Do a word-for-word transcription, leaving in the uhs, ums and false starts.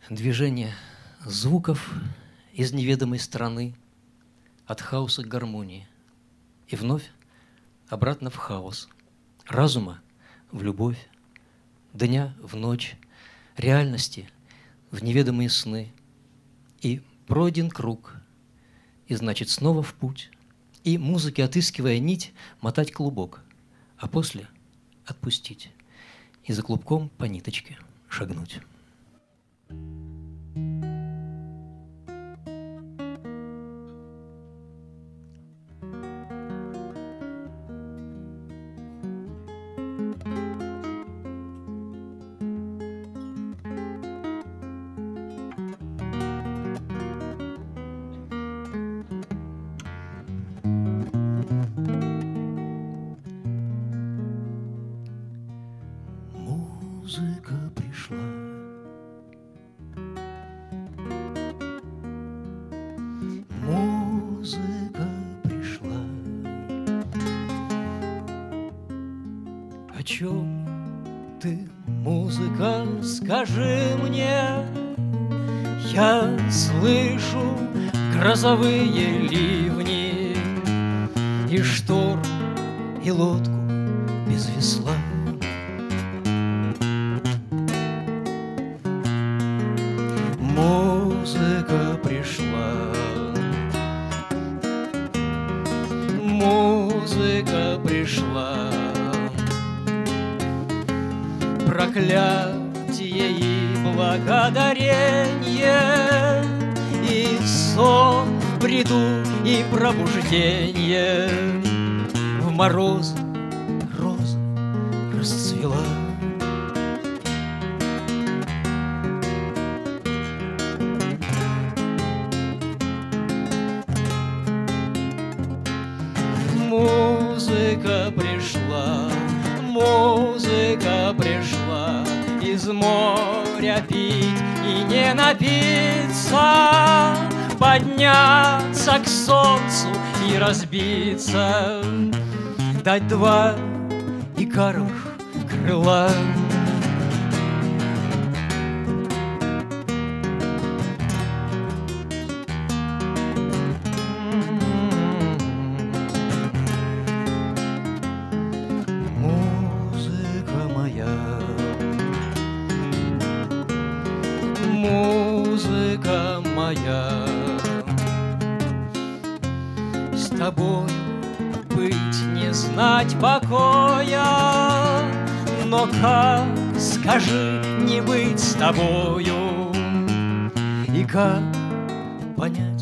Движение звуков из неведомой страны, от хаоса к гармонии, и вновь обратно в хаос, разума в любовь, дня в ночь, реальности в неведомые сны. И пройден круг, и значит снова в путь, и музыки, отыскивая нить, мотать клубок, а после отпустить и за клубком по ниточке шагнуть. Музыка пришла, музыка пришла. О чем ты, музыка, скажи мне? Я слышу грозовые ливни и шторм, и лодку без весла. Музыка пришла, музыка пришла, проклятие и благодарение, и сон в бреду, и пробуждение. В мороз роза расцвела. Музыка пришла, музыка пришла, из моря пить и не напиться, подняться к солнцу и разбиться, дать два икаровых крыла. Музыка моя, с тобою быть не знать покоя, но как, скажи, не быть с тобою, и как понять